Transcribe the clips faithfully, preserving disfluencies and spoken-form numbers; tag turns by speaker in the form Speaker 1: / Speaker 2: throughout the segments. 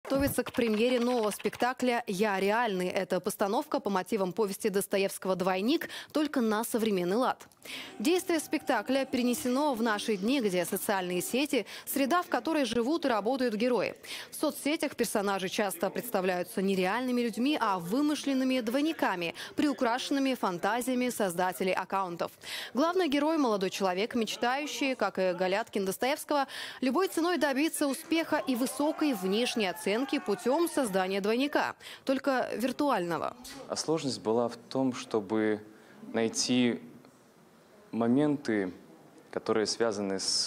Speaker 1: Готовится к премьере нового спектакля «Я реальный». Это постановка по мотивам повести Достоевского «Двойник», только на современный лад. Действие спектакля перенесено в наши дни, где социальные сети – среда, в которой живут и работают герои. В соцсетях персонажи часто представляются не реальными людьми, а вымышленными двойниками, приукрашенными фантазиями создателей аккаунтов. Главный герой – молодой человек, мечтающий, как и Галяткин Достоевского, любой ценой добиться успеха и высокой внешней оценки путем создания двойника, только виртуального.
Speaker 2: А сложность была в том, чтобы найти моменты, которые связаны с...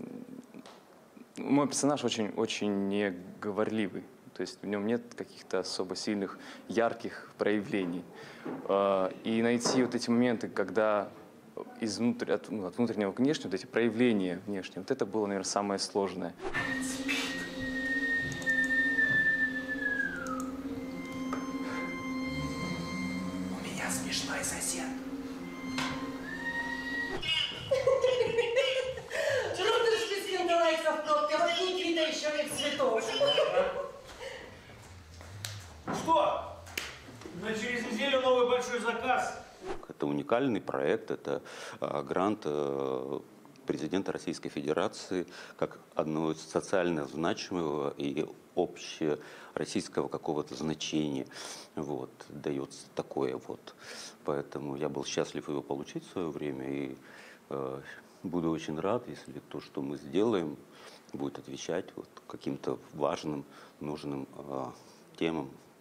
Speaker 2: Мой персонаж очень, очень неговорливый, то есть в нем нет каких-то особо сильных, ярких проявлений. И найти вот эти моменты, когда из внутрь, от, ну, от внутреннего к внешнему, вот эти проявления внешние, вот это было, наверное, самое сложное.
Speaker 3: Смешной сосед.
Speaker 4: Чего ты шпицкин лайков в пробке? Вот какие-то еще нет цветов.
Speaker 3: Что? На через неделю новый большой заказ.
Speaker 5: Это уникальный проект, это а, грант а, президента Российской Федерации как одного из социально значимого и общероссийского какого-то значения. Вот, дается такое вот. Поэтому я был счастлив его получить в свое время и э, буду очень рад, если то, что мы сделаем, будет отвечать вот каким-то важным, нужным э, темам.